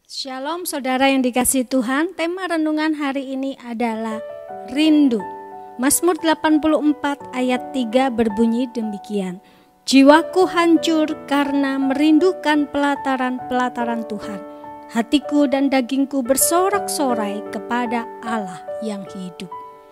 Shalom saudara yang dikasihi Tuhan, tema renungan hari ini adalah rindu. Mazmur 84 ayat 3 berbunyi demikian. Jiwaku hancur karena merindukan pelataran-pelataran Tuhan. Hatiku dan dagingku bersorak-sorai kepada Allah yang hidup.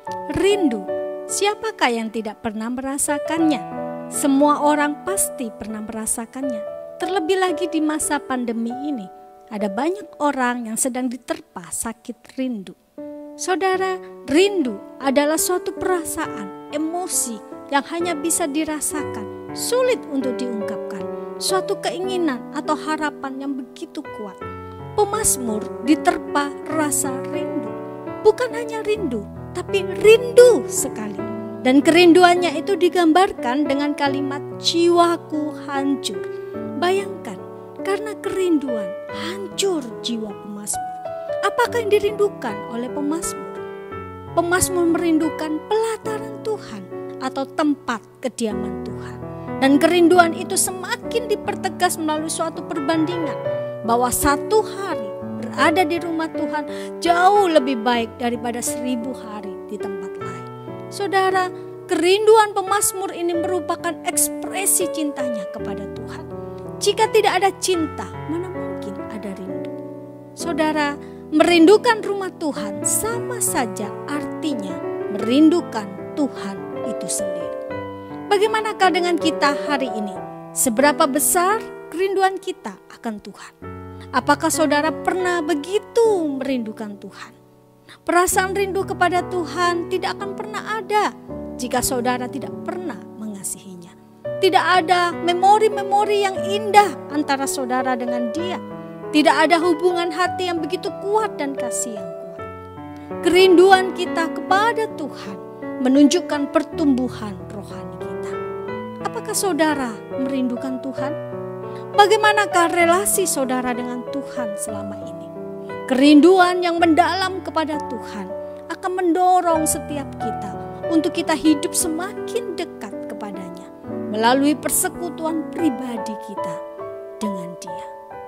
Rindu, siapakah yang tidak pernah merasakannya? Semua orang pasti pernah merasakannya. Terlebih lagi di masa pandemi ini. Ada banyak orang yang sedang diterpa sakit rindu. Saudara, rindu adalah suatu perasaan, emosi yang hanya bisa dirasakan, sulit untuk diungkapkan. Suatu keinginan atau harapan yang begitu kuat. Pemazmur diterpa rasa rindu. Bukan hanya rindu, tapi rindu sekali. Dan kerinduannya itu digambarkan dengan kalimat jiwaku hancur. Bayangkan, karena kerinduan hancur jiwa pemazmur. Apakah yang dirindukan oleh pemazmur? Pemazmur merindukan pelataran Tuhan atau tempat kediaman Tuhan. Dan kerinduan itu semakin dipertegas melalui suatu perbandingan bahwa satu hari berada di rumah Tuhan jauh lebih baik daripada 1000 hari di tempat lain. Saudara, kerinduan pemazmur ini merupakan ekspresi cintanya kepada Tuhan. Jika tidak ada cinta, mana mungkin ada rindu? Saudara, merindukan rumah Tuhan sama saja artinya merindukan Tuhan itu sendiri. Bagaimanakah dengan kita hari ini? Seberapa besar kerinduan kita akan Tuhan? Apakah saudara pernah begitu merindukan Tuhan? Perasaan rindu kepada Tuhan tidak akan pernah ada jika saudara tidak pernah mengasihinya. Tidak ada memori-memori yang indah antara saudara dengan Dia. Tidak ada hubungan hati yang begitu kuat dan kasih yang kuat. Kerinduan kita kepada Tuhan menunjukkan pertumbuhan rohani kita. Apakah saudara merindukan Tuhan? Bagaimanakah relasi saudara dengan Tuhan selama ini? Kerinduan yang mendalam kepada Tuhan akan mendorong setiap kita untuk kita hidup semakin dekat kepadanya melalui persekutuan pribadi kita dengan Dia.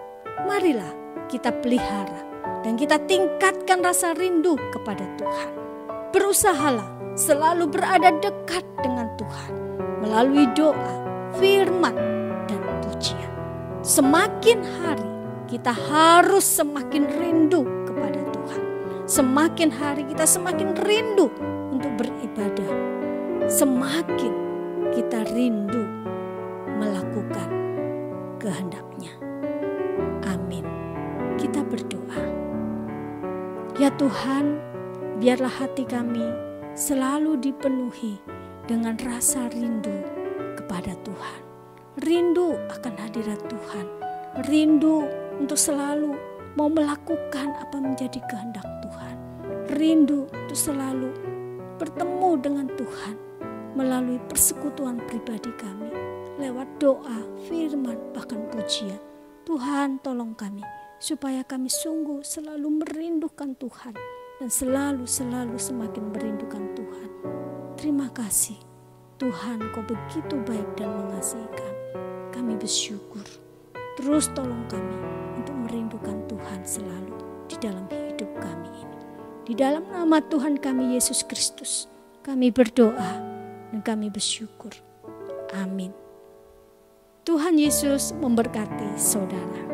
Marilah kita pelihara dan kita tingkatkan rasa rindu kepada Tuhan. Berusahalah selalu berada dekat dengan Tuhan melalui doa, firman, dan pujian. Semakin hari kita harus semakin rindu kepada Tuhan. Semakin hari kita semakin rindu untuk beribadah. Semakin kita rindu melakukan kehendak-Nya. Amin. Kita berdoa. Ya Tuhan, biarlah hati kami selalu dipenuhi dengan rasa rindu kepada Tuhan. Rindu akan hadirat Tuhan. Rindu untuk selalu mau melakukan apa menjadi kehendak Tuhan. Rindu untuk selalu bertemu dengan Tuhan melalui persekutuan pribadi kami, lewat doa, firman, bahkan pujian. Tuhan, tolong kami, supaya kami sungguh selalu merindukan Tuhan, dan selalu semakin merindukan Tuhan. Terima kasih, Tuhan, Kau begitu baik dan mengasihi kami. Kami bersyukur. Terus tolong kami untuk merindukan Tuhan selalu di dalam hidup kami ini. Di dalam nama Tuhan kami, Yesus Kristus, kami berdoa dan kami bersyukur. Amin. Tuhan Yesus memberkati saudara.